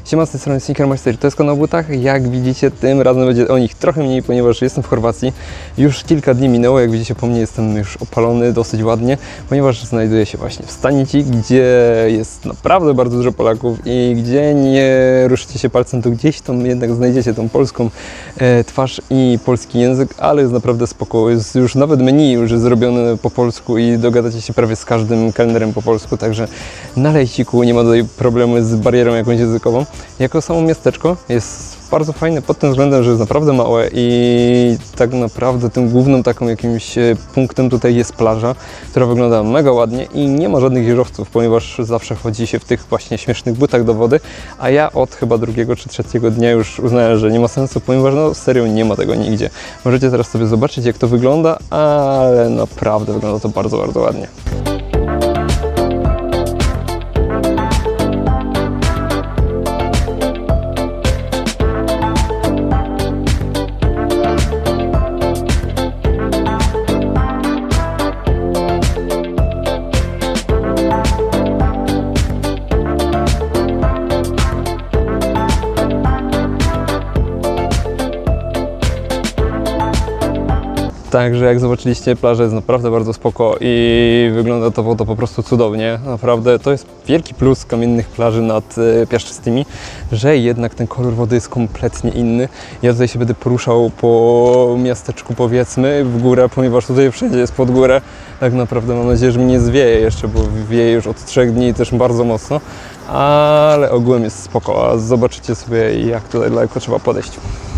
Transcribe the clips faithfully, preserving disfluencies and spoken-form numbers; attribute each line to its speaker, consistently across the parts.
Speaker 1: Siema, z tej strony Sneakermeister, to jest kanał o butach. Jak widzicie, tym razem będzie o nich trochę mniej, ponieważ jestem w Chorwacji. Już kilka dni minęło, jak widzicie po mnie jestem już opalony dosyć ładnie, ponieważ znajduję się właśnie w Stanici, gdzie jest naprawdę bardzo dużo Polaków i gdzie nie ruszycie się palcem, to gdzieś tam jednak znajdziecie tą polską e, twarz i polski język, ale jest naprawdę spoko. Jest już nawet menu już jest zrobione po polsku i dogadacie się prawie z każdym kelnerem po polsku, także na lejciku nie ma tutaj problemu z barierą jakąś językową. Jako samo miasteczko jest bardzo fajne pod tym względem, że jest naprawdę małe i tak naprawdę tym głównym taką jakimś punktem tutaj jest plaża, która wygląda mega ładnie i nie ma żadnych jeżowców, ponieważ zawsze chodzi się w tych właśnie śmiesznych butach do wody, a ja od chyba drugiego czy trzeciego dnia już uznałem, że nie ma sensu, ponieważ no serio nie ma tego nigdzie. Możecie teraz sobie zobaczyć, jak to wygląda, ale naprawdę wygląda to bardzo, bardzo ładnie. Także jak zobaczyliście, plaża jest naprawdę bardzo spoko i wygląda to woda po prostu cudownie. Naprawdę to jest wielki plus kamiennych plaży nad e, piaszczystymi, że jednak ten kolor wody jest kompletnie inny. Ja tutaj się będę poruszał po miasteczku, powiedzmy, w górę, ponieważ tutaj wszędzie jest pod górę. Tak naprawdę mam nadzieję, że mi nie zwieje jeszcze, bo wieje już od trzech dni też bardzo mocno, ale ogółem jest spoko, a zobaczycie sobie, jak tutaj daleko trzeba podejść.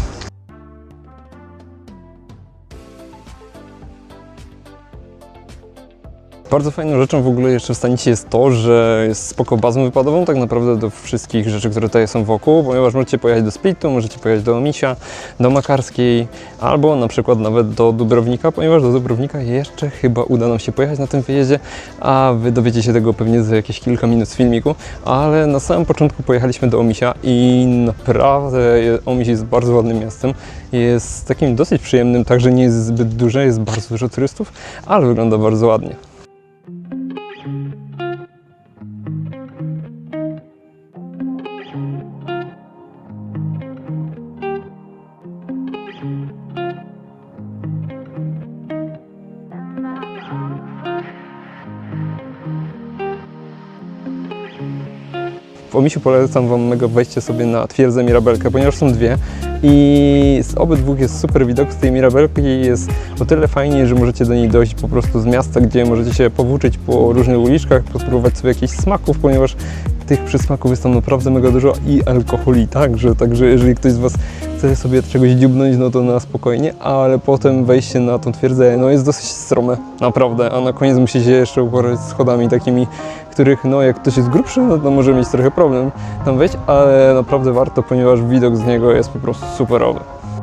Speaker 1: Bardzo fajną rzeczą w ogóle jeszcze w Stanicie jest to, że jest spoko bazą wypadową tak naprawdę do wszystkich rzeczy, które tutaj są wokół, ponieważ możecie pojechać do Splitu, możecie pojechać do Omisia, do Makarskiej albo na przykład nawet do Dubrownika, ponieważ do Dubrownika jeszcze chyba uda nam się pojechać na tym wyjeździe, a wy dowiecie się tego pewnie za jakieś kilka minut z filmiku, ale na samym początku pojechaliśmy do Omisia i naprawdę Omiś jest bardzo ładnym miastem, jest takim dosyć przyjemnym, także nie jest zbyt duże, jest bardzo dużo turystów, ale wygląda bardzo ładnie. W Omisiu polecam Wam mega wejście sobie na twierdzę Mirabelkę, ponieważ są dwie i z obydwu jest super widok z tej Mirabelki i jest o tyle fajnie, że możecie do niej dojść po prostu z miasta, gdzie możecie się powłóczyć po różnych uliczkach, spróbować sobie jakichś smaków, ponieważ tych przysmaków jest tam naprawdę mega dużo i alkoholi, także, także jeżeli ktoś z Was chce sobie czegoś dziubnąć, no to na spokojnie, ale potem wejście na tą twierdzę no jest dosyć strome, naprawdę, a na koniec musicie jeszcze uporać schodami takimi, których no jak ktoś jest grubszy, no to może mieć trochę problem tam wejść, ale naprawdę warto, ponieważ widok z niego jest po prostu superowy.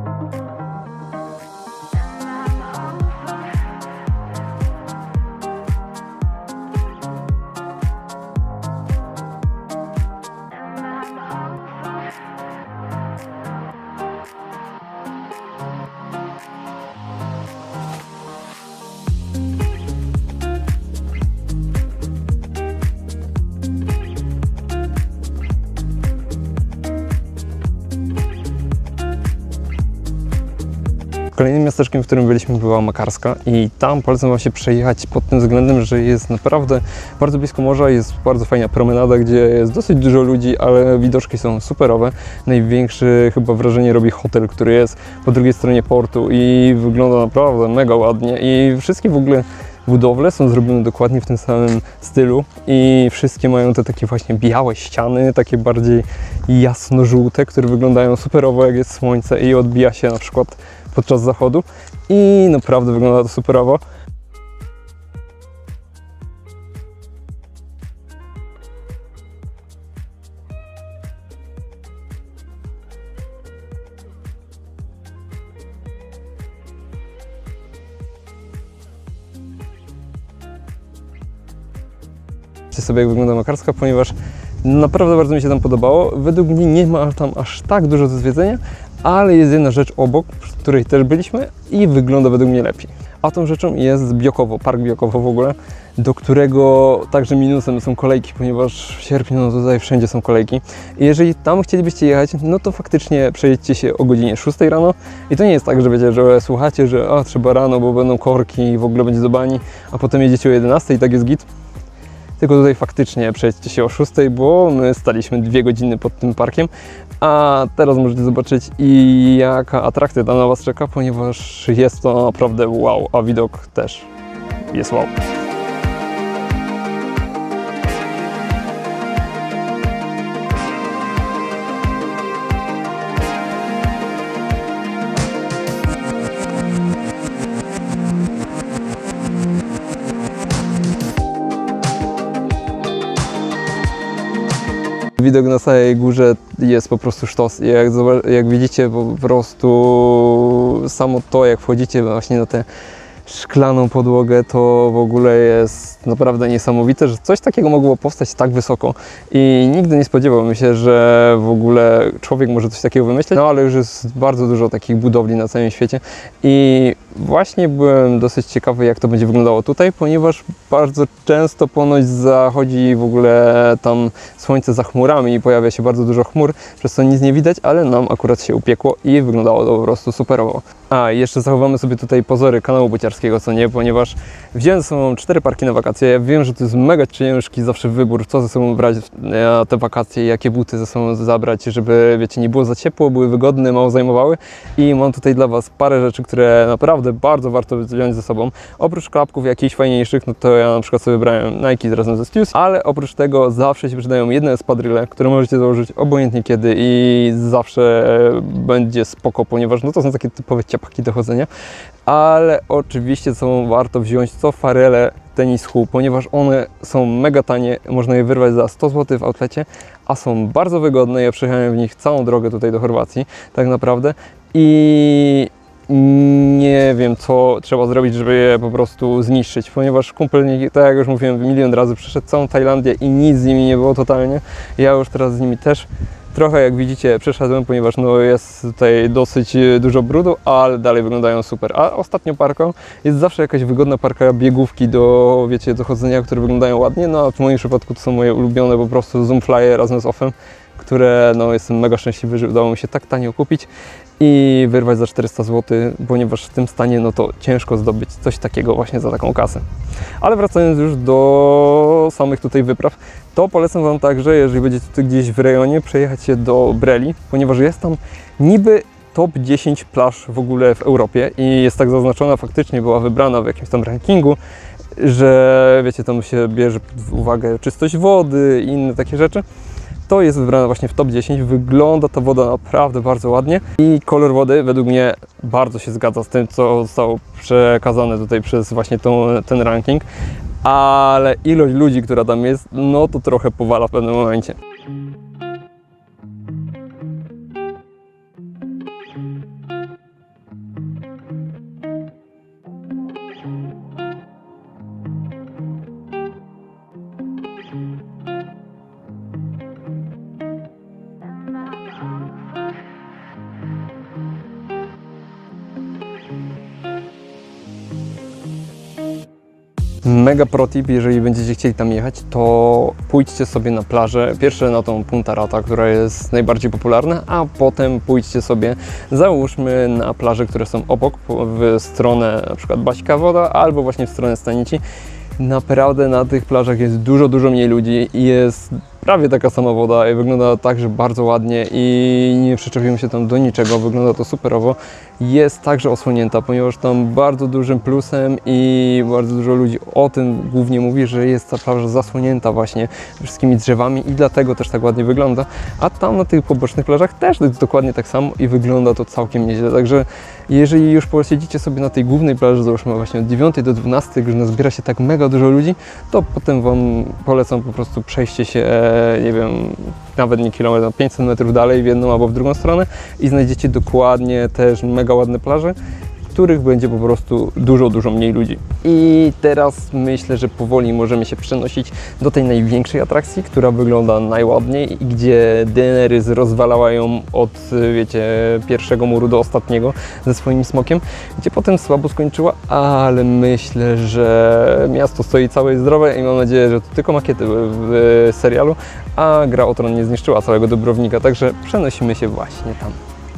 Speaker 1: Kolejnym miasteczkiem, w którym byliśmy, była Makarska i tam polecam Wam się przejechać pod tym względem, że jest naprawdę bardzo blisko morza, jest bardzo fajna promenada, gdzie jest dosyć dużo ludzi, ale widoczki są superowe. Największe chyba wrażenie robi hotel, który jest po drugiej stronie portu i wygląda naprawdę mega ładnie i wszystkie w ogóle budowle są zrobione dokładnie w tym samym stylu i wszystkie mają te takie właśnie białe ściany, takie bardziej jasno-żółte, które wyglądają superowo, jak jest słońce i odbija się na przykład podczas zachodu i naprawdę wygląda to superowo. Zobaczcie sobie, jak wygląda Makarska, ponieważ naprawdę bardzo mi się tam podobało. Według mnie nie ma tam aż tak dużo do zwiedzenia, ale jest jedna rzecz obok, w której też byliśmy i wygląda według mnie lepiej. A tą rzeczą jest Biokowo, park Biokowo w ogóle, do którego także minusem są kolejki, ponieważ w sierpniu no tutaj wszędzie są kolejki. I jeżeli tam chcielibyście jechać, no to faktycznie przejedźcie się o godzinie szóstej rano i to nie jest tak, że wiecie, że słuchacie, że a, trzeba rano, bo będą korki i w ogóle będzie do bani, a potem jedziecie o jedenastej i tak jest git. Tylko tutaj faktycznie przejdźcie się o szóstej, bo my staliśmy dwie godziny pod tym parkiem, a teraz możecie zobaczyć i jaka atrakcja tam na Was czeka, ponieważ jest to naprawdę wow, a widok też jest wow. Widok na samej górze jest po prostu sztos. Jak, jak widzicie, po prostu samo to, jak wchodzicie właśnie na tę szklaną podłogę, to w ogóle jest naprawdę niesamowite, że coś takiego mogło powstać tak wysoko i nigdy nie spodziewałbym się, że w ogóle człowiek może coś takiego wymyśleć, no ale już jest bardzo dużo takich budowli na całym świecie i właśnie byłem dosyć ciekawy, jak to będzie wyglądało tutaj, ponieważ bardzo często ponoć zachodzi w ogóle tam słońce za chmurami i pojawia się bardzo dużo chmur, przez co nic nie widać, ale nam akurat się upiekło i wyglądało to po prostu superowo. A, jeszcze zachowamy sobie tutaj pozory kanału buciarskiego, co nie, ponieważ wziąłem ze sobą cztery parki na wakacje. Ja wiem, że to jest mega ciężki zawsze wybór, co ze sobą brać na te wakacje, jakie buty ze sobą zabrać, żeby, wiecie, nie było za ciepło, były wygodne, mało zajmowały. I mam tutaj dla Was parę rzeczy, które naprawdę bardzo warto wziąć ze sobą. Oprócz klapków jakichś fajniejszych, no to ja na przykład sobie wybrałem Nike razem ze Stews, ale oprócz tego zawsze się przydają jedne espadrille, które możecie założyć obojętnie kiedy i zawsze będzie spoko, ponieważ no to są takie typowe ciapaki do chodzenia. Ale oczywiście ze sobą warto wziąć co farele Tennis Hue, ponieważ one są mega tanie, można je wyrwać za sto złotych w outlecie, a są bardzo wygodne. Ja przejechałem w nich całą drogę tutaj do Chorwacji, tak naprawdę, i nie wiem, co trzeba zrobić, żeby je po prostu zniszczyć, ponieważ kumpel, tak jak już mówiłem, milion razy przeszedł całą Tajlandię i nic z nimi nie było totalnie. Ja już teraz z nimi też trochę, jak widzicie, przeszedłem, ponieważ no, jest tutaj dosyć dużo brudu, ale dalej wyglądają super. A ostatnią parką jest zawsze jakaś wygodna parka biegówki do, wiecie, do chodzenia, które wyglądają ładnie, no a w moim przypadku to są moje ulubione po prostu Zoomflye razem z Offem, które no, jestem mega szczęśliwy, że udało mi się tak tanio kupić i wyrwać za czterysta złotych, ponieważ w tym stanie no to ciężko zdobyć coś takiego właśnie za taką kasę. Ale wracając już do samych tutaj wypraw, to polecam Wam także, jeżeli będziecie tutaj gdzieś w rejonie, przejechać się do Breli, ponieważ jest tam niby top dziesięć plaż w ogóle w Europie i jest tak zaznaczona, faktycznie była wybrana w jakimś tam rankingu, że wiecie, tam się bierze pod uwagę czystość wody i inne takie rzeczy. To jest wybrane właśnie w top dziesięć, wygląda ta woda naprawdę bardzo ładnie i kolor wody według mnie bardzo się zgadza z tym, co zostało przekazane tutaj przez właśnie tą, ten ranking, ale ilość ludzi, która tam jest, no to trochę powala w pewnym momencie. Mega pro tip, jeżeli będziecie chcieli tam jechać, to pójdźcie sobie na plażę, pierwsze na tą Punta Rata, która jest najbardziej popularna, a potem pójdźcie sobie, załóżmy, na plaże, które są obok, w stronę na przykład Baśka Woda, albo właśnie w stronę Stanici. Naprawdę na tych plażach jest dużo, dużo mniej ludzi i jest prawie taka sama woda i wygląda także bardzo ładnie i nie przyczepimy się tam do niczego, wygląda to superowo. Jest także osłonięta, ponieważ tam bardzo dużym plusem i bardzo dużo ludzi o tym głównie mówi, że jest ta plaża zasłonięta właśnie wszystkimi drzewami i dlatego też tak ładnie wygląda, a tam na tych pobocznych plażach też jest dokładnie tak samo i wygląda to całkiem nieźle, także jeżeli już posiedzicie sobie na tej głównej plaży, załóżmy właśnie od dziewiątej do dwunastej, gdzie nazbiera się tak mega dużo ludzi, to potem Wam polecam po prostu przejście się, nie wiem, nawet nie kilometr, pięćset metrów dalej w jedną albo w drugą stronę i znajdziecie dokładnie też mega ładne plaże. których będzie po prostu dużo, dużo mniej ludzi. I teraz myślę, że powoli możemy się przenosić do tej największej atrakcji, która wygląda najładniej i gdzie Daenerys rozwalała ją od, wiecie, pierwszego muru do ostatniego ze swoim smokiem, gdzie potem słabo skończyła, ale myślę, że miasto stoi całe i zdrowe i mam nadzieję, że to tylko makiety były w serialu, a Gra o Tron nie zniszczyła całego Dubrownika, także przenosimy się właśnie tam.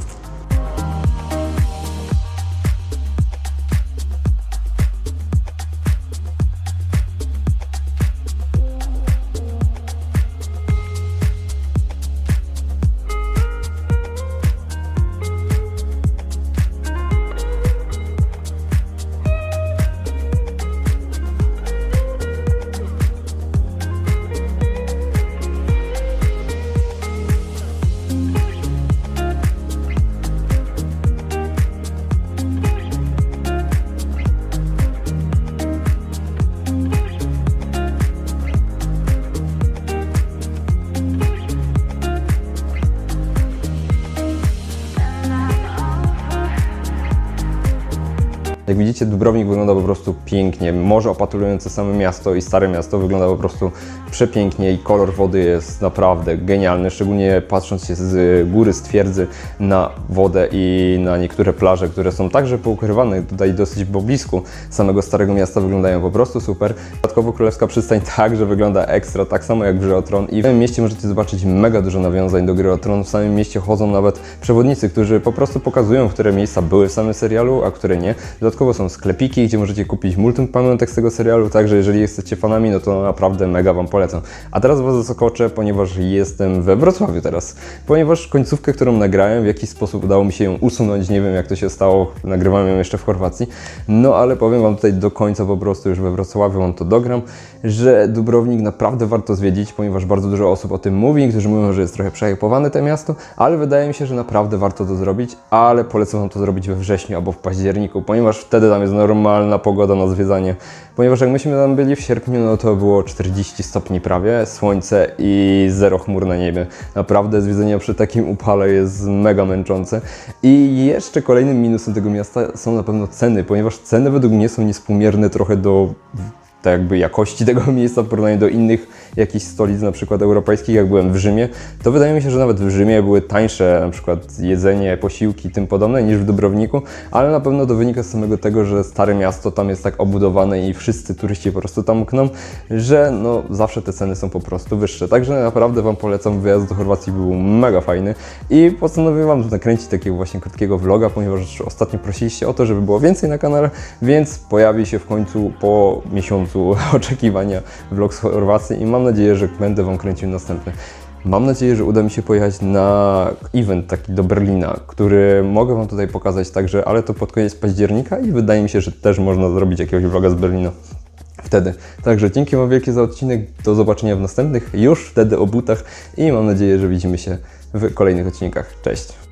Speaker 1: Jak widzicie, Dubrownik wygląda po prostu pięknie. Morze opatrujące same miasto i Stare Miasto wygląda po prostu przepięknie i kolor wody jest naprawdę genialny, szczególnie patrząc się z góry, z twierdzy na wodę i na niektóre plaże, które są także poukrywane tutaj dosyć po blisku samego Starego Miasta, wyglądają po prostu super. Dodatkowo Królewska Przystań także wygląda ekstra, tak samo jak w Grze o Tron i w tym mieście możecie zobaczyć mega dużo nawiązań do Gry o Tron. W samym mieście chodzą nawet przewodnicy, którzy po prostu pokazują, które miejsca były w samym serialu, a które nie. Dodatkowo są sklepiki, gdzie możecie kupić multum pamiątek z tego serialu, także jeżeli jesteście fanami, no to naprawdę mega Wam polecam. A teraz Was zaskoczę, ponieważ jestem we Wrocławiu teraz, ponieważ końcówkę, którą nagrałem, w jakiś sposób udało mi się ją usunąć, nie wiem jak to się stało, nagrywałem ją jeszcze w Chorwacji, no ale powiem Wam tutaj do końca po prostu, już we Wrocławiu Wam to dogram, że Dubrownik naprawdę warto zwiedzić, ponieważ bardzo dużo osób o tym mówi, którzy mówią, że jest trochę przehypowane to miasto, ale wydaje mi się, że naprawdę warto to zrobić, ale polecam Wam to zrobić we wrześniu albo w październiku, ponieważ wtedy tam jest normalna pogoda na zwiedzanie, ponieważ jak myśmy tam byli w sierpniu, no to było czterdzieści stopni prawie, słońce i zero chmur na niebie. Naprawdę zwiedzenie przy takim upale jest mega męczące. I jeszcze kolejnym minusem tego miasta są na pewno ceny, ponieważ ceny według mnie są niewspółmierne trochę do tak jakby jakości tego miejsca w porównaniu do innych jakichś stolic, na przykład europejskich, jak byłem w Rzymie, to wydaje mi się, że nawet w Rzymie były tańsze na przykład jedzenie, posiłki i tym podobne niż w Dubrowniku, ale na pewno to wynika z samego tego, że Stare Miasto tam jest tak obudowane i wszyscy turyści po prostu tam mkną, że no zawsze te ceny są po prostu wyższe. Także naprawdę Wam polecam, wyjazd do Chorwacji był mega fajny i postanowiłem Wam nakręcić takiego właśnie krótkiego vloga, ponieważ ostatnio prosiliście o to, żeby było więcej na kanale, więc pojawi się w końcu po miesiącu oczekiwania vlog z Chorwacji i mam nadzieję, że będę Wam kręcił następny. Mam nadzieję, że uda mi się pojechać na event taki do Berlina, który mogę Wam tutaj pokazać także, ale to pod koniec października i wydaje mi się, że też można zrobić jakiegoś vloga z Berlina wtedy. Także dzięki Wam wielkie za odcinek, do zobaczenia w następnych, już wtedy o butach i mam nadzieję, że widzimy się w kolejnych odcinkach. Cześć!